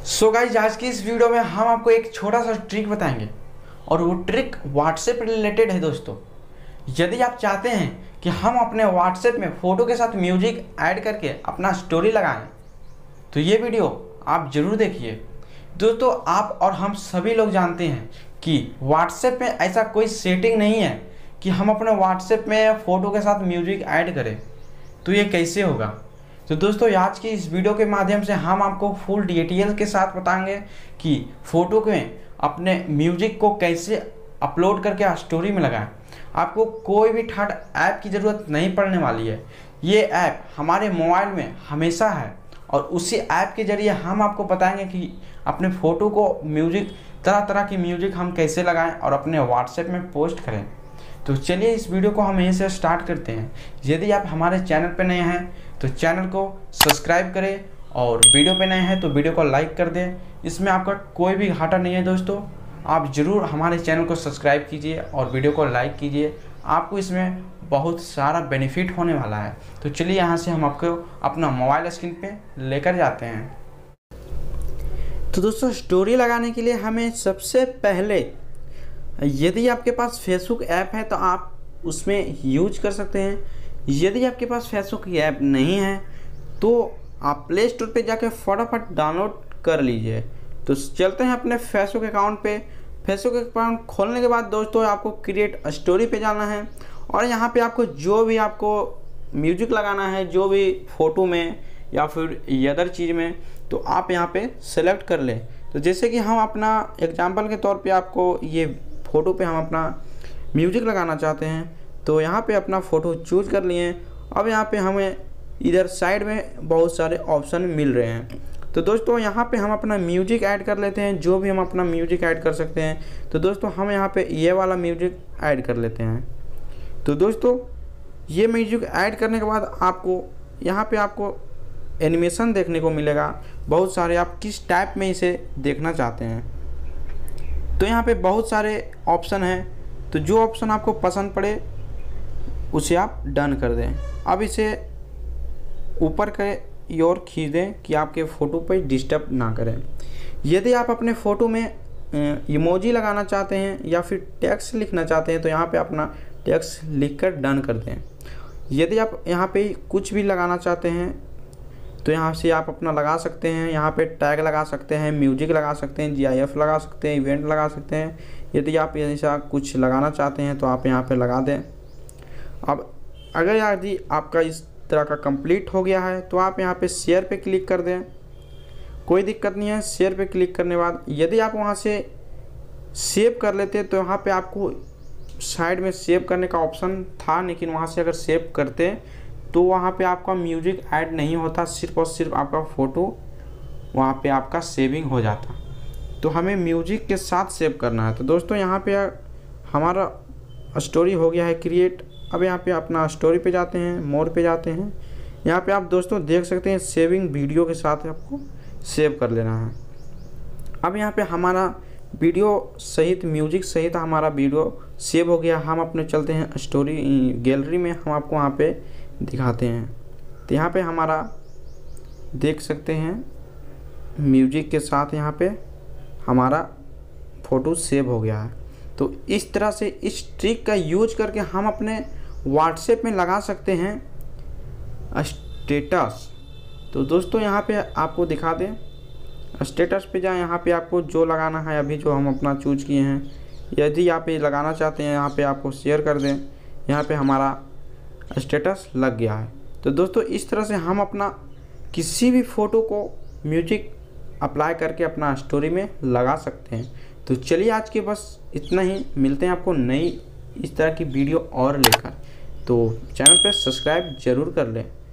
So guys, आज की इस वीडियो में हम आपको एक छोटा सा ट्रिक बताएंगे और वो ट्रिक व्हाट्सएप रिलेटेड है। दोस्तों, यदि आप चाहते हैं कि हम अपने व्हाट्सएप में फ़ोटो के साथ म्यूजिक ऐड करके अपना स्टोरी लगाएं तो ये वीडियो आप ज़रूर देखिए। दोस्तों, आप और हम सभी लोग जानते हैं कि व्हाट्सएप में ऐसा कोई सेटिंग नहीं है कि हम अपने व्हाट्सएप में फ़ोटो के साथ म्यूजिक ऐड करें। तो ये कैसे होगा? तो दोस्तों, आज की इस वीडियो के माध्यम से हम आपको फुल डिटेल के साथ बताएंगे कि फ़ोटो में अपने म्यूजिक को कैसे अपलोड करके स्टोरी में लगाएं। आपको कोई भी थर्ड ऐप की ज़रूरत नहीं पड़ने वाली है। ये ऐप हमारे मोबाइल में हमेशा है और उसी ऐप के ज़रिए हम आपको बताएंगे कि अपने फ़ोटो को म्यूजिक, तरह तरह की म्यूजिक हम कैसे लगाएं और अपने व्हाट्सएप में पोस्ट करें। तो चलिए इस वीडियो को हम यहीं से स्टार्ट करते हैं। यदि आप हमारे चैनल पर नए हैं तो चैनल को सब्सक्राइब करें और वीडियो पे नए हैं तो वीडियो को लाइक कर दें। इसमें आपका कोई भी घाटा नहीं है। दोस्तों, आप ज़रूर हमारे चैनल को सब्सक्राइब कीजिए और वीडियो को लाइक कीजिए। आपको इसमें बहुत सारा बेनिफिट होने वाला है। तो चलिए यहाँ से हम आपको अपना मोबाइल स्क्रीन पे लेकर जाते हैं। तो दोस्तों, स्टोरी लगाने के लिए हमें सबसे पहले, यदि आपके पास फेसबुक ऐप है तो आप उसमें यूज कर सकते हैं। यदि आपके पास फेसबुक की ऐप नहीं है तो आप प्ले स्टोर पे जाकर फटाफट डाउनलोड कर लीजिए। तो चलते हैं अपने फेसबुक अकाउंट पे। फेसबुक अकाउंट खोलने के बाद दोस्तों आपको क्रिएट स्टोरी पे जाना है और यहाँ पे आपको जो भी आपको म्यूजिक लगाना है, जो भी फ़ोटो में या फिर अदर चीज़ में, तो आप यहाँ पे सेलेक्ट कर लें। तो जैसे कि हम अपना एग्जाम्पल के तौर पर आपको ये फ़ोटो पर हम अपना म्यूजिक लगाना चाहते हैं तो यहाँ पे अपना फ़ोटो चूज कर लिए। अब यहाँ पे हमें इधर साइड में बहुत सारे ऑप्शन मिल रहे हैं। तो दोस्तों, यहाँ पे हम अपना म्यूजिक ऐड कर लेते हैं, जो भी हम अपना म्यूजिक ऐड कर सकते हैं। तो दोस्तों, हम यहाँ पे ये वाला म्यूजिक ऐड कर लेते हैं। तो दोस्तों, ये म्यूजिक ऐड करने के बाद आपको यहाँ पे आपको एनिमेशन देखने को मिलेगा बहुत सारे। आप किस टाइप में इसे देखना चाहते हैं तो यहाँ पे बहुत सारे ऑप्शन हैं। तो जो ऑप्शन आपको पसंद पड़े उसे आप डन कर दें। अब इसे ऊपर के ओर खींच दें कि आपके फ़ोटो पर डिस्टर्ब ना करें। यदि आप अपने फ़ोटो में इमोजी लगाना चाहते हैं या फिर टेक्स्ट लिखना चाहते हैं तो यहाँ पे अपना टेक्स्ट लिखकर डन कर दें। यदि आप यहाँ पे कुछ भी लगाना चाहते हैं तो यहाँ से आप अपना लगा सकते हैं। यहाँ पे टैग लगा सकते हैं, म्यूजिक लगा सकते हैं, GIF लगा सकते हैं, इवेंट लगा सकते हैं। यदि आप ऐसा कुछ लगाना चाहते हैं तो आप यहाँ पे लगा दें। अब अगर यदि आपका इस तरह का कंप्लीट हो गया है तो आप यहाँ पे शेयर पे क्लिक कर दें। कोई दिक्कत नहीं है। शेयर पे क्लिक करने के बाद यदि आप वहाँ से सेव कर लेते तो यहाँ पे आपको साइड में सेव करने का ऑप्शन था, लेकिन वहाँ से अगर सेव करते तो वहाँ पे आपका म्यूजिक ऐड नहीं होता, सिर्फ और सिर्फ आपका फ़ोटो वहाँ पे आपका सेविंग हो जाता। तो हमें म्यूजिक के साथ सेव करना है। तो दोस्तों, यहाँ पे हमारा स्टोरी हो गया है क्रिएट। अब यहाँ पे अपना स्टोरी पे जाते हैं, मोर पे जाते हैं। यहाँ पे आप दोस्तों देख सकते हैं सेविंग वीडियो के साथ आपको सेव कर लेना है। अब यहाँ पे हमारा वीडियो सहित, म्यूजिक सहित हमारा वीडियो सेव हो गया। हम अपने चलते हैं स्टोरी गैलरी में, हम आपको वहाँ पे दिखाते हैं। तो यहाँ पे हमारा देख सकते हैं म्यूजिक के साथ यहाँ पे हमारा फ़ोटो सेव हो गया है। तो इस तरह से इस ट्रिक का यूज करके हम अपने व्हाट्सएप में लगा सकते हैं स्टेटस। तो दोस्तों, यहाँ पे आपको दिखा दें, स्टेटस पे जाएं। यहाँ पे आपको जो लगाना है, अभी जो हम अपना चूज किए हैं, यदि आप ये लगाना चाहते हैं यहाँ पे आपको शेयर कर दें। यहाँ पे हमारा स्टेटस लग गया है। तो दोस्तों, इस तरह से हम अपना किसी भी फ़ोटो को म्यूजिक अप्लाई करके अपना स्टोरी में लगा सकते हैं। तो चलिए आज के बस इतना ही। मिलते हैं आपको नई इस तरह की वीडियो और लेकर। तो चैनल पे सब्सक्राइब ज़रूर कर लें।